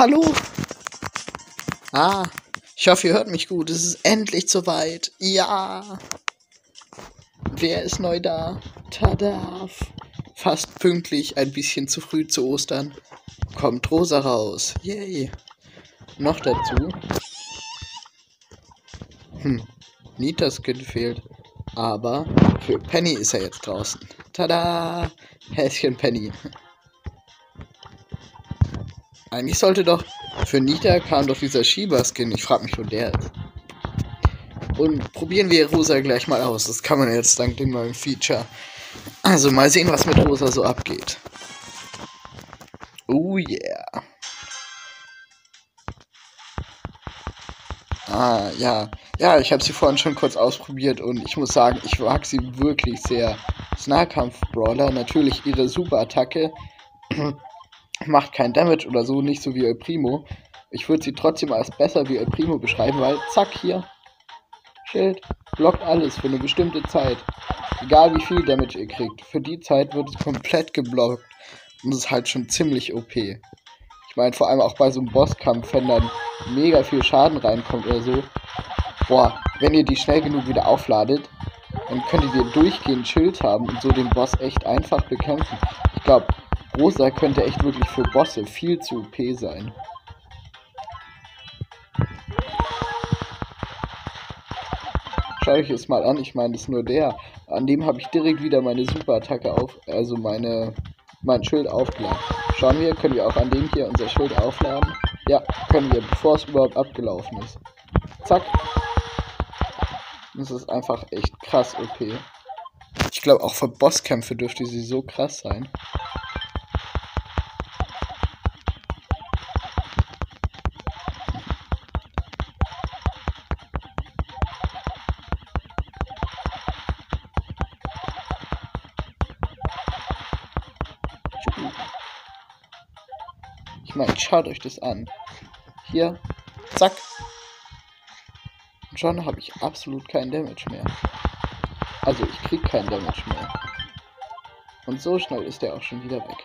hallo. Ah, ich hoffe, ihr hört mich gut. Es ist endlich soweit. Ja. Wer ist neu da? Tada. Fast pünktlich, ein bisschen zu früh zu Ostern. Kommt Rosa raus. Yay. Noch dazu. Nitas Kind fehlt. Aber für Penny ist er jetzt draußen. Tada. Häschen Penny. Eigentlich sollte doch... Für Nita kam doch dieser Shiba-Skin. Ich frage mich, wo der ist. Und probieren wir Rosa gleich mal aus. Das kann man jetzt dank dem neuen Feature. Also mal sehen, was mit Rosa so abgeht. Oh yeah. Ah, ja. Ja, ich habe sie vorhin schon kurz ausprobiert und ich muss sagen, ich mag sie wirklich sehr. Das Nahkampf-Brawler, natürlich ihre Superattacke macht kein Damage oder so, nicht so wie El Primo. Ich würde sie trotzdem als besser wie El Primo beschreiben, weil zack, hier, Schild, blockt alles für eine bestimmte Zeit. Egal wie viel Damage ihr kriegt, für die Zeit wird es komplett geblockt und das ist halt schon ziemlich OP. Ich meine, vor allem auch bei so einem Bosskampf, wenn dann mega viel Schaden reinkommt oder so. Boah, wenn ihr die schnell genug wieder aufladet, dann könntet ihr durchgehend Schild haben und so den Boss echt einfach bekämpfen. Ich glaube, Rosa könnte echt wirklich für Bosse viel zu OP sein. Schaut euch es mal an, ich meine, das ist nur der. An dem habe ich direkt wieder meine Superattacke also mein Schild aufgeladen. Schauen wir, können wir auch an dem hier unser Schild aufladen? Ja, können wir, bevor es überhaupt abgelaufen ist. Zack. Das ist einfach echt krass OP. Ich glaube, auch für Bosskämpfe dürfte sie so krass sein. Ich meine, schaut euch das an. Hier, zack. Und schon habe ich absolut keinen Damage mehr. Also ich krieg keinen Damage mehr. Und so schnell ist der auch schon wieder weg.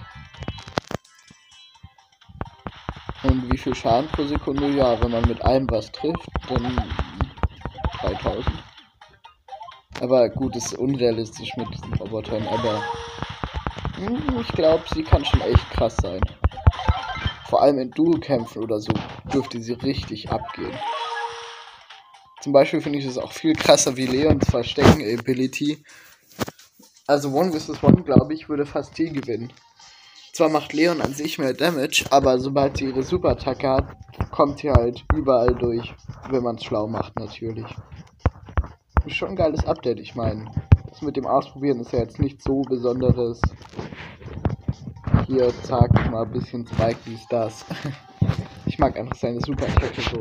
Und wie viel Schaden pro Sekunde? Ja, wenn man mit allem was trifft, dann 3000. Aber gut, ist unrealistisch mit diesen Robotern, aber ich glaube, sie kann schon echt krass sein. Vor allem in Duo-Kämpfen oder so dürfte sie richtig abgehen. Zum Beispiel finde ich es auch viel krasser wie Leons Verstecken-Ability. Also 1 vs 1, glaube ich, würde fast sie gewinnen. Zwar macht Leon an sich mehr Damage, aber sobald sie ihre Superattacke hat, kommt sie halt überall durch, wenn man es schlau macht natürlich. Ist schon ein geiles Update, ich meine. Das mit dem Ausprobieren ist ja jetzt nicht so besonderes. Hier, zack, mal ein bisschen Spike, wie ist das? Ich mag einfach seine Superattacke so.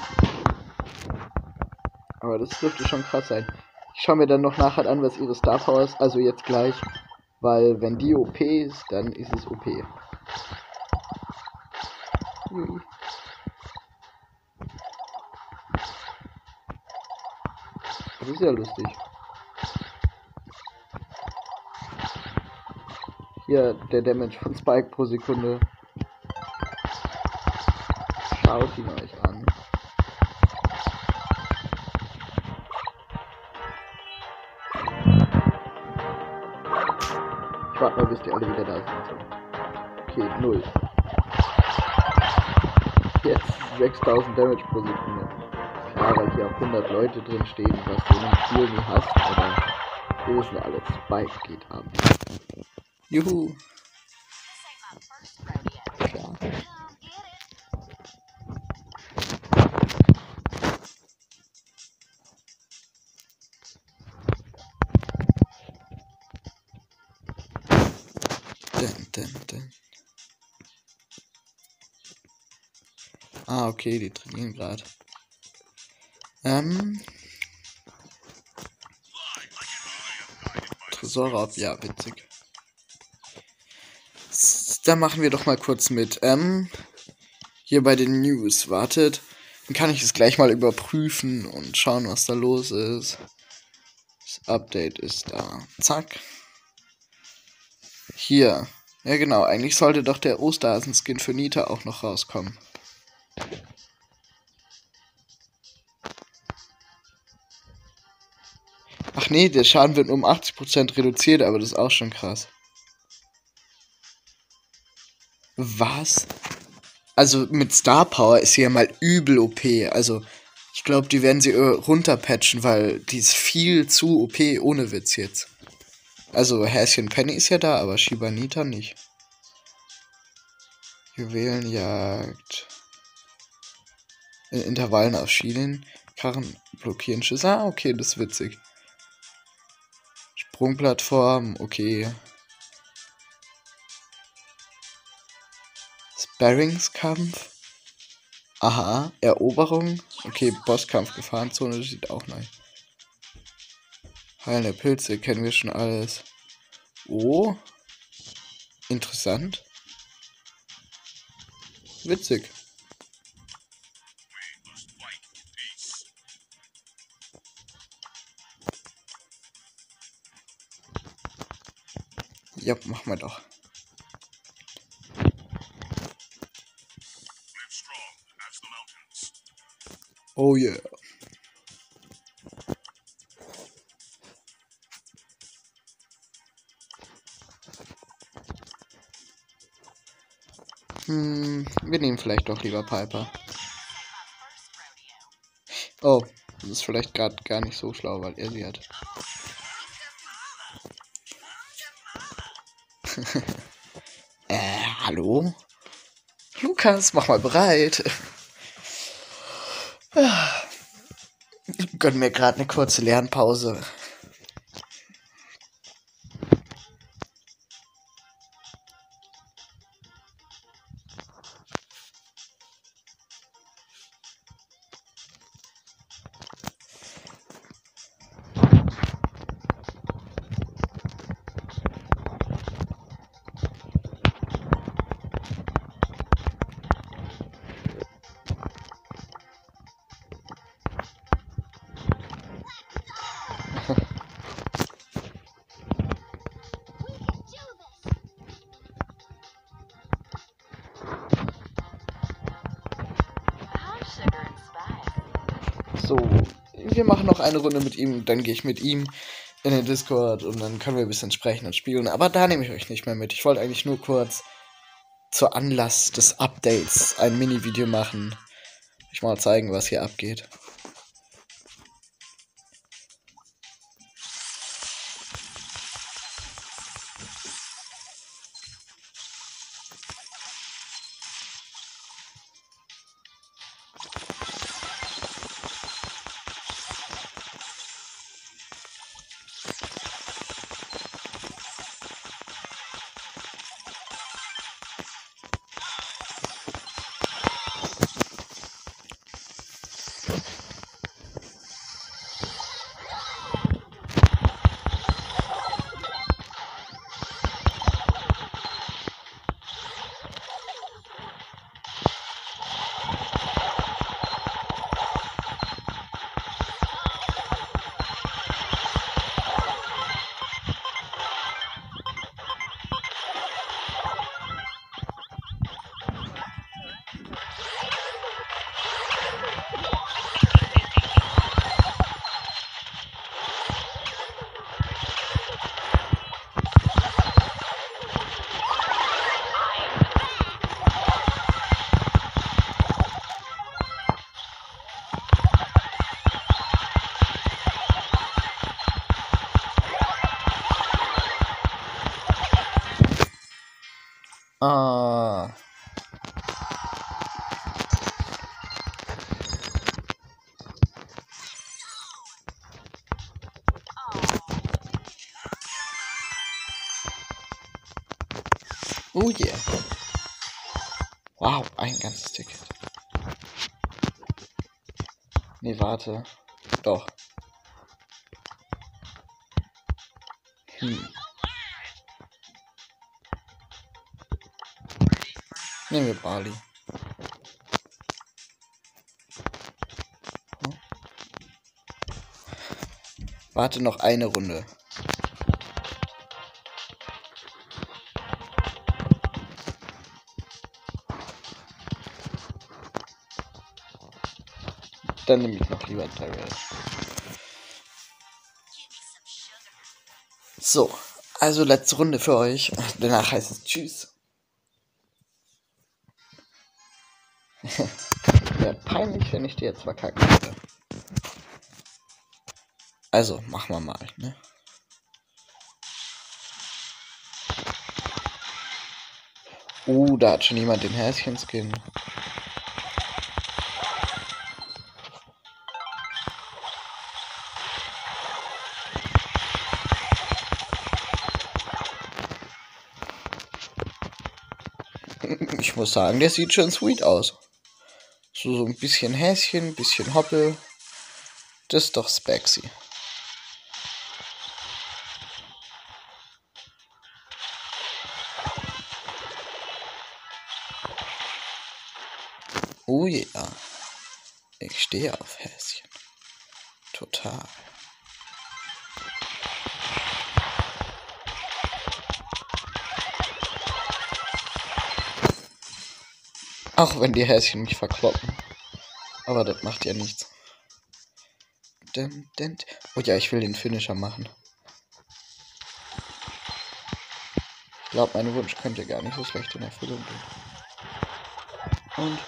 Aber das dürfte schon krass sein. Ich schaue mir dann noch nachher an, was ihre Star Power ist, also jetzt gleich. Weil wenn die OP ist, dann ist es OP. Das ist ja lustig. Hier der Damage von Spike pro Sekunde. Schaut ihn euch an. Ich warte mal, bis die alle wieder da sind. Okay, 0. Jetzt 6000 Damage pro Sekunde. Klar, weil hier auch 100 Leute drin stehen, was du in einem Spiel nie hast, aber wir wissen alle, Spike geht ab. Juhu! Klar. Dun. Ah, okay, die trainieren gerade. Tresorraub, ja, witzig. Da machen wir doch mal kurz mit. Hier bei den News. Wartet. Dann kann ich es gleich mal überprüfen und schauen, was da los ist. Das Update ist da. Zack. Hier. Ja genau, eigentlich sollte doch der Osterhasen-Skin für Nita auch noch rauskommen. Ach nee, der Schaden wird nur um 80% reduziert, aber das ist auch schon krass. Was? Also mit Star Power ist sie ja mal übel OP. Also ich glaube, die werden sie runterpatchen, weil die ist viel zu OP ohne Witz jetzt. Also Häschen Penny ist ja da, aber Shibanita nicht. Juwelenjagd. In Intervallen auf Schienen. Karren blockieren Schüsse. Ah, okay, das ist witzig. Sprungplattform, okay. Sparringskampf. Aha, Eroberung. Okay, Bosskampf, Gefahrenzone, das sieht auch nice. Heilende Pilze, kennen wir schon alles. Oh. Interessant. Witzig. Ja, mach mal doch. Oh yeah. Wir nehmen vielleicht doch lieber Piper. Oh, das ist vielleicht gerade gar nicht so schlau, weil er sie hat. Hallo? Lukas, mach mal bereit. Gönn mir gerade eine kurze Lernpause. So, wir machen noch eine Runde mit ihm, dann gehe ich mit ihm in den Discord und dann können wir ein bisschen sprechen und spielen. Aber da nehme ich euch nicht mehr mit. Ich wollte eigentlich nur kurz zur Anlass des Updates ein Mini-Video machen. Euch mal zeigen, was hier abgeht. Ah. Oh yeah. Wow, ein ganzes Ticket. Nee, warte. Doch. Nehmen wir Bali. Warte noch eine Runde. Dann nehme ich noch lieber Tyrell. So, also letzte Runde für euch. Danach heißt es Tschüss. Wäre peinlich, wenn ich dir jetzt verkacken würde. Also, machen wir mal, ne? Da hat schon jemand den Häschen-Skin. Ich muss sagen, der sieht schon sweet aus. So ein bisschen Häschen, ein bisschen Hoppel. Das ist doch Spexy. Oh ja. Ich stehe auf Häschen. Total. Auch wenn die Häschen mich verkloppen. Aber das macht ja nichts. Oh ja, ich will den Finisher machen. Ich glaube, mein Wunsch könnte gar nicht so schlecht in Erfüllung gehen. Und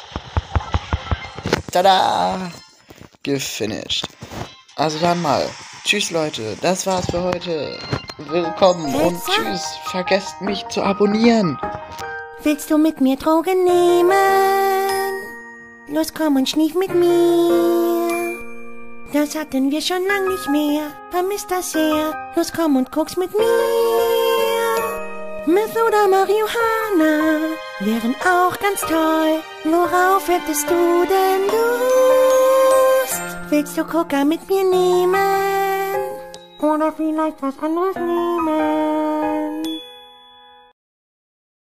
tada! Gefinisht. Also dann mal. Tschüss Leute, das war's für heute. Willkommen und tschüss. Vergesst mich zu abonnieren. Willst du mit mir Drogen nehmen? Los, komm und schnief mit mir. Das hatten wir schon lang nicht mehr. Vermisst das sehr. Los, komm und guck's mit mir. Meth oder Marihuana wären auch ganz toll. Worauf hättest du denn Lust? Willst du Coca mit mir nehmen? Oder vielleicht was anderes nehmen?